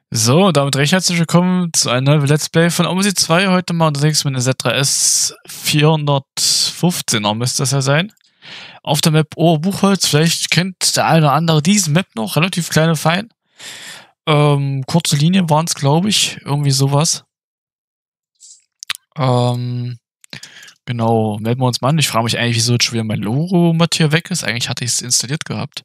So, und damit recht herzlich willkommen zu einem neuen Let's Play von OMSI 2. Heute mal unterwegs mit einer Z3S 415er müsste das ja sein. Auf der Map Buchholz. Vielleicht kennt der eine oder andere diese Map noch. Relativ kleine, fein. Kurze Linien waren es, glaube ich. Irgendwie sowas. Genau, melden wir uns mal an. Ich frage mich eigentlich, wieso jetzt schon wieder mein Logo-Mod hier weg ist. Eigentlich hatte ich es installiert gehabt.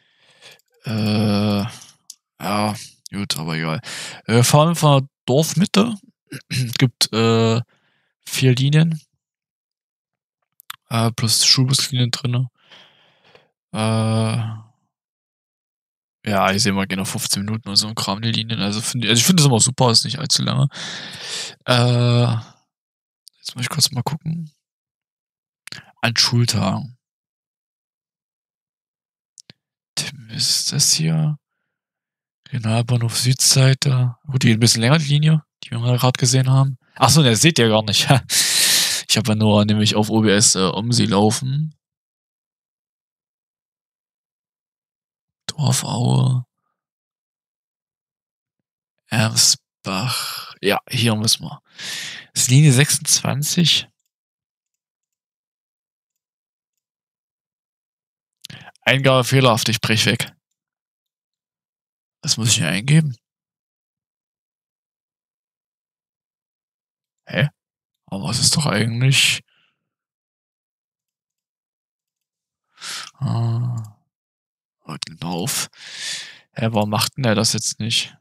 Ja, gut, aber egal. Wir fahren von der Dorfmitte. Gibt 4 Linien. Plus Schulbuslinien drin. Ja, ich sehe mal genau 15 Minuten oder so ein Kram, die Linien. Also ich finde das immer super, ist nicht allzu lange. Jetzt muss ich kurz mal gucken. An Schultagen. Ist das hier? Regionalbahnhof Südseite. Gut, die geht ein bisschen länger, die Linie, die wir gerade gesehen haben. Achso, das seht ihr gar nicht. Ich habe ja nur nämlich auf OBS sie laufen. Dorfaue. Ermsbach. Ja, hier müssen wir. Das ist Linie 26. Eingabe fehlerhaft, ich brech weg. Was muss ich hier eingeben? Hä? Aber was ist doch eigentlich... den Lauf. Hä, warum macht denn er das jetzt nicht?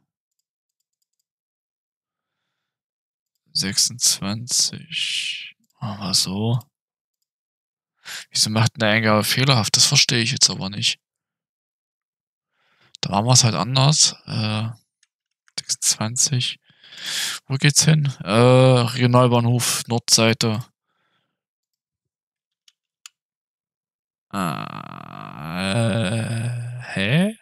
26. Aber so. Wieso macht denn der Eingabe fehlerhaft? Das verstehe ich jetzt aber nicht. Da machen wir es halt anders. 26. Wo geht's hin? Regionalbahnhof, Nordseite. Hä?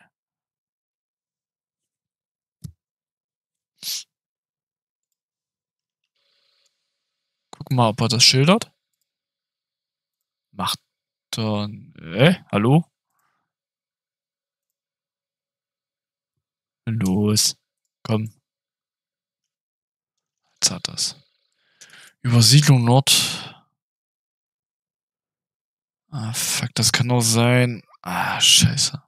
Guck mal, ob er das schildert. Macht er... hallo? Los. Komm. Jetzt hat das. Übersiedlung Nord. Ah, fuck, das kann doch sein. Ah, scheiße.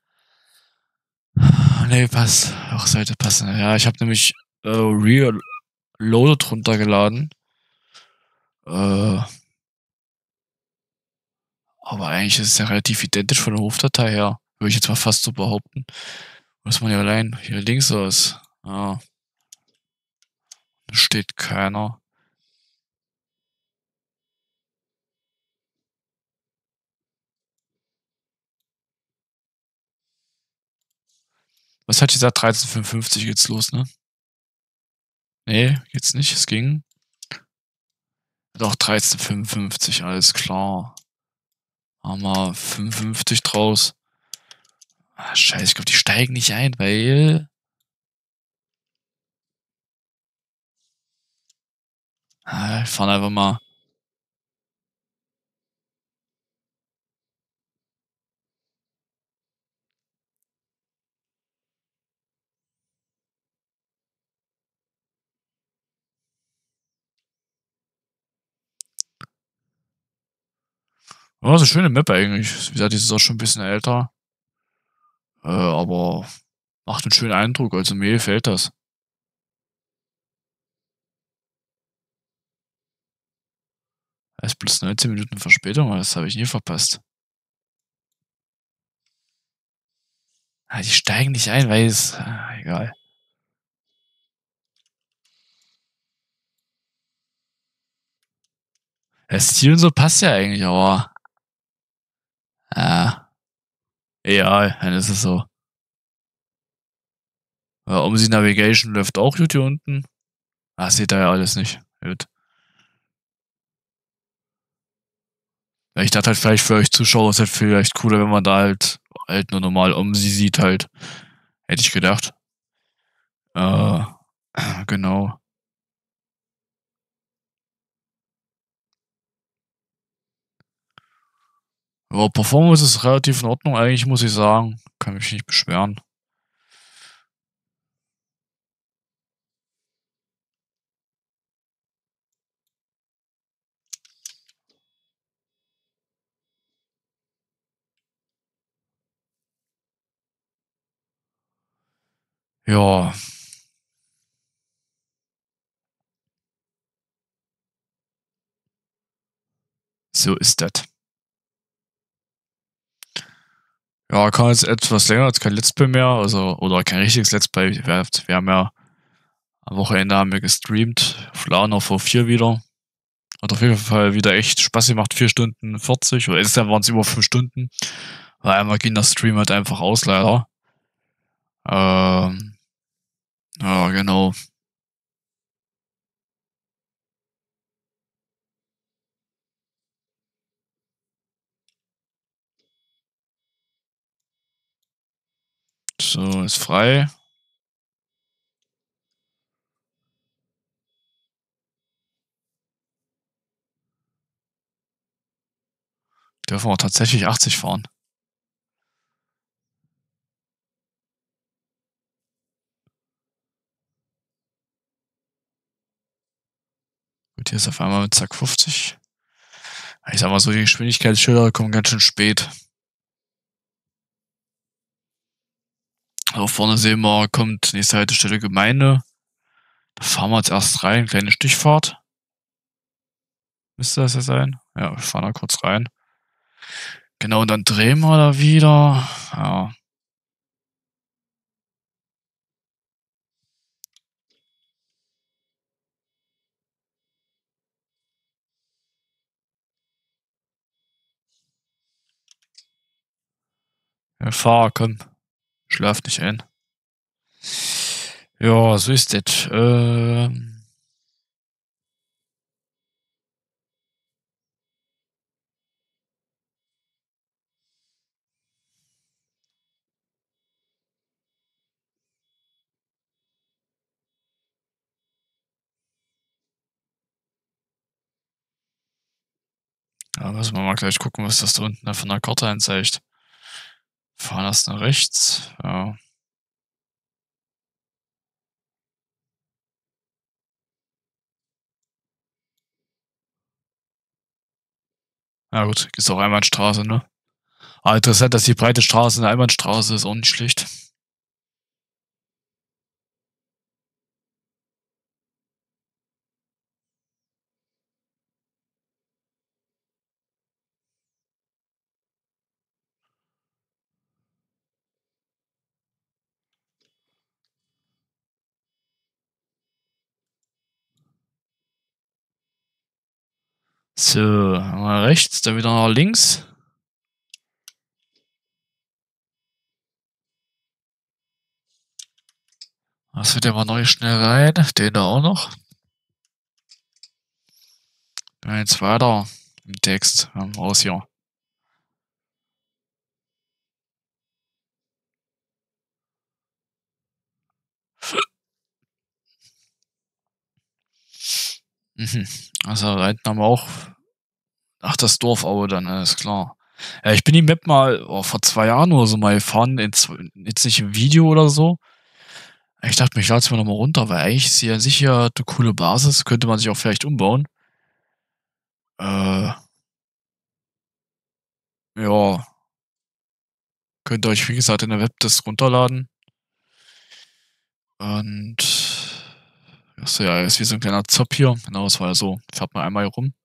Nee, passt. Auch sollte passen. Ja, ich habe nämlich Reloaded runtergeladen. Aber eigentlich ist es ja relativ identisch von der Hofdatei her. Würde ich jetzt mal fast so behaupten. Muss man ja allein hier links aus. Ja. Da steht keiner. Was hat dieser 1355 jetzt los, ne? Nee, jetzt nicht. Es ging. Doch, 1355, alles klar. Haben wir 55 draus. Ah, scheiße, ich glaube, die steigen nicht ein, weil... wir fahren einfach mal. Ja, das ist eine schöne Map eigentlich. Wie gesagt, die ist auch schon ein bisschen älter. Aber macht einen schönen Eindruck, also mir gefällt das. Es ist plus 19 Minuten Verspätung, aber das habe ich nie verpasst. Die steigen nicht ein, weil es... egal. Der Stil und so passt ja eigentlich, aber... egal, dann ist es so. OMSI Navigation läuft auch gut hier unten. Seht ihr ja alles nicht. Gut. Ich dachte halt vielleicht für euch Zuschauer ist halt vielleicht cooler, wenn man da halt nur normal OMSI sieht halt. Hätte ich gedacht. Genau. Aber Performance ist relativ in Ordnung eigentlich, muss ich sagen. Kann mich nicht beschweren. Ja, so ist das. Ja, kam jetzt etwas länger, als kein Let's Play mehr, also, oder kein richtiges Let's Play. Wir haben ja am Wochenende haben wir gestreamt, auf Lana V4 wieder. Hat auf jeden Fall wieder echt Spaß gemacht, 4 Stunden 40, oder ist ja waren es über 5 Stunden. Weil einmal ging das Stream halt einfach aus, leider. Ähm, ja, genau. So, ist frei. Dürfen wir tatsächlich 80 fahren. Gut, hier ist auf einmal mit Zack 50. Ich sag mal so, die Geschwindigkeitsschilder kommen ganz schön spät. Also vorne sehen wir, kommt nächste Haltestelle Gemeinde. Da fahren wir jetzt erst rein, kleine Stichfahrt. Müsste das ja sein? Ja, wir fahren da kurz rein. Genau, und dann drehen wir da wieder. Ja. Ja, fahr, komm. Schlaf nicht ein. Ja, so ist das. Ja, müssen wir mal gleich gucken, was das da unten von der Karte anzeigt. Fahren erst nach rechts. Ja. Ja gut, ist auch Einbahnstraße, ne? Aber interessant, dass die breite Straße eine Einbahnstraße ist, auch nicht schlecht. So, mal rechts, dann wieder nach links. Das wird ja mal neu schnell rein. Den da auch noch. Dann jetzt weiter im Text. Raus hier. Mhm. Also da hinten haben wir auch. Ach, das Dorfaue dann, alles klar. Ja, ich bin die Map mal vor 2 Jahren oder so mal gefahren. Jetzt nicht im Video oder so. Ich dachte mir, ich lade es mir nochmal runter, weil eigentlich ist sie ja sicher eine coole Basis. Könnte man sich auch vielleicht umbauen. Äh, ja, könnt ihr euch, wie gesagt, in der Webdisk runterladen. Und achso, ja, ist wie so ein kleiner Zopf hier. Genau, es war ja so. Fährt man einmal hier rum.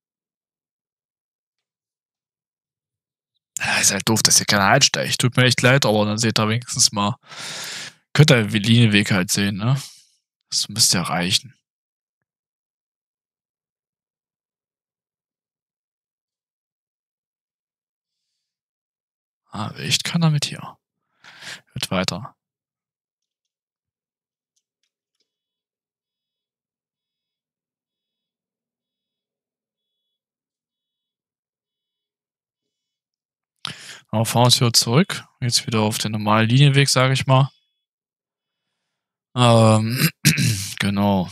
Ja, ist halt doof, dass hier keiner einsteigt. Tut mir echt leid, aber dann seht ihr wenigstens mal. Könnt ihr den Linienweg halt sehen, ne? Das müsste ja reichen. Ah, echt kann damit hier. Wird weiter. Aber fahren wir uns wieder zurück. Jetzt wieder auf den normalen Linienweg, sage ich mal. Genau.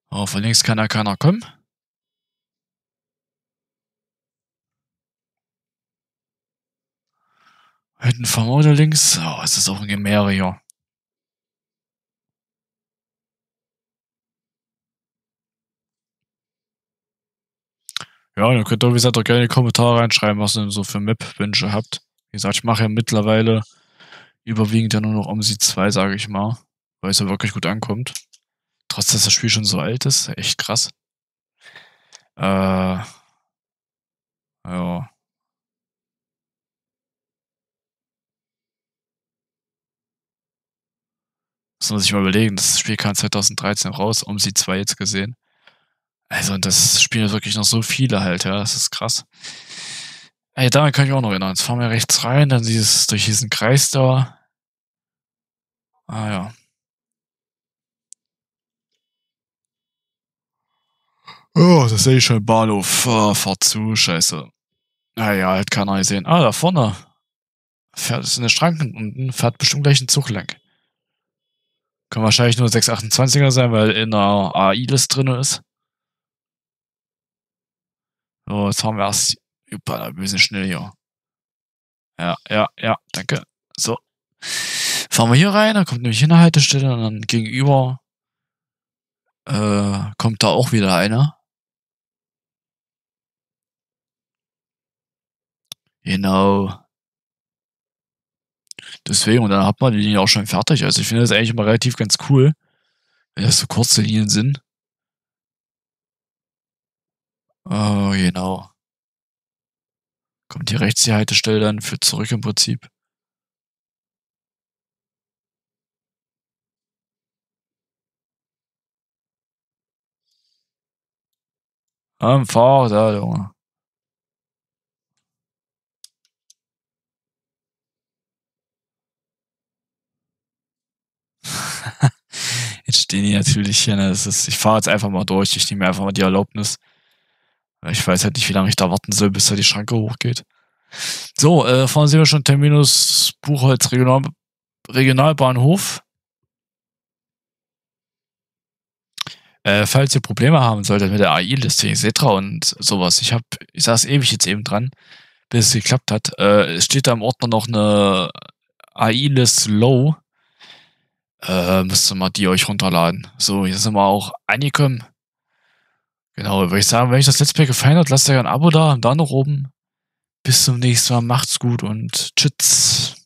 Oh, von links kann ja keiner kommen. Hinten vom Auto links. Oh, es ist auch ein Gemäre hier. Ja, dann könnt ihr, wie gesagt, auch gerne in die Kommentare reinschreiben, was ihr so für Map-Wünsche habt. Wie gesagt, ich mache ja mittlerweile überwiegend ja nur noch OMSI 2, sage ich mal. Weil es ja wirklich gut ankommt. Trotz, dass das Spiel schon so alt ist. Echt krass. Ja. Muss man sich mal überlegen, das Spiel kam 2013 raus, OMSI 2 jetzt gesehen. Also, und das spielen wirklich noch so viele halt, ja, das ist krass. Ey, daran kann ich auch noch erinnern. Jetzt fahren wir rechts rein, dann durch diesen Kreis da. Ah ja. Oh, das sehe ich schon im Bahnhof. Oh, fahr zu, scheiße. Naja, halt keiner gesehen. Ah, da vorne. Fährt es in der Schranken unten, fährt bestimmt gleich ein Zug lang. Kann wahrscheinlich nur 628er sein, weil in der AI-List drin ist. So, jetzt haben wir erst. Super, ein bisschen schnell hier. Ja, danke. So. Fahren wir hier rein, dann kommt nämlich hier eine Haltestelle und dann gegenüber kommt da auch wieder einer. Genau. Deswegen, und dann hat man die Linie auch schon fertig. Also ich finde das eigentlich immer relativ ganz cool, wenn das so kurze Linien sind. Genau. Kommt hier rechts die Haltestelle dann für zurück im Prinzip. Am Fahrrad, da, Junge. Jetzt stehen die natürlich hier. Ne? Ich fahre jetzt einfach mal durch. Ich nehme einfach mal die Erlaubnis. Ich weiß halt nicht, wie lange ich da warten soll, bis da die Schranke hochgeht. So, vorne sehen wir schon Terminus Buchholz Regionalbahnhof. Falls ihr Probleme haben solltet mit der AI-Liste, Setra und sowas, ich saß ewig jetzt eben dran, bis es geklappt hat. Es steht da im Ordner noch eine AI-List Low. Müsst ihr mal die euch runterladen. So, jetzt sind wir auch angekommen. Genau, würde ich sagen, wenn euch das Let's Play gefallen hat, lasst euch ein Abo da und dann noch oben. Bis zum nächsten Mal, macht's gut und tschüss.